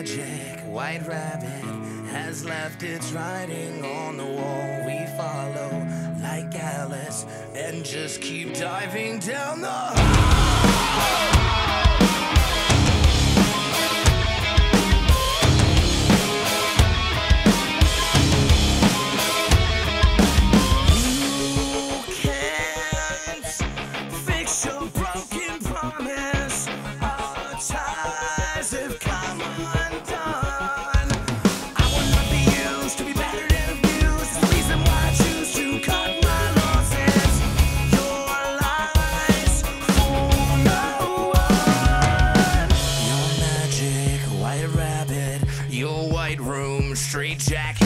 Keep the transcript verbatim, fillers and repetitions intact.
magic white rabbit has left its writing on the wall. We follow like Alice and just keep diving down the hole. Your white room, straight jacket.